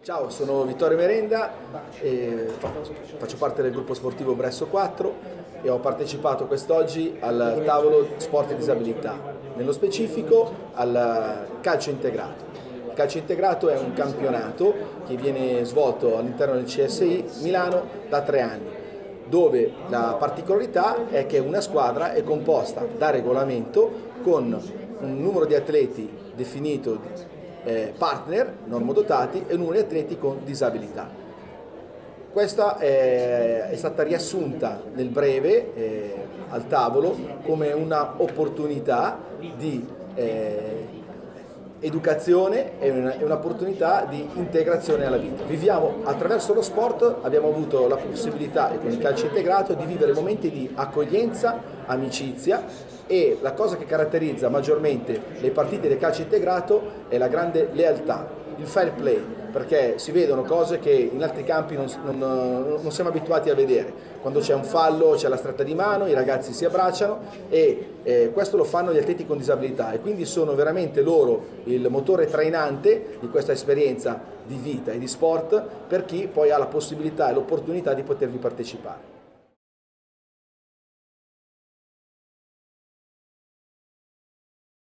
Ciao, sono Vittorio Merenda, faccio parte del gruppo sportivo Bresso 4 e ho partecipato quest'oggi al tavolo sport e disabilità, nello specifico al calcio integrato. Il calcio integrato è un campionato che viene svolto all'interno del CSI Milano da 3 anni, dove la particolarità è che una squadra è composta da regolamento con un numero di atleti definito partner, normodotati, e un numero di atleti con disabilità. Questa è stata riassunta nel breve al tavolo come una opportunità di educazione e un'opportunità di integrazione alla vita. Viviamo attraverso lo sport, abbiamo avuto la possibilità, con il calcio integrato, di vivere momenti di accoglienza, amicizia, e la cosa che caratterizza maggiormente le partite del calcio integrato è la grande lealtà, il fair play, perché si vedono cose che in altri campi non siamo abituati a vedere. Quando c'è un fallo c'è la stretta di mano, i ragazzi si abbracciano e questo lo fanno gli atleti con disabilità, e quindi sono veramente loro il motore trainante di questa esperienza di vita e di sport per chi poi ha la possibilità e l'opportunità di potervi partecipare.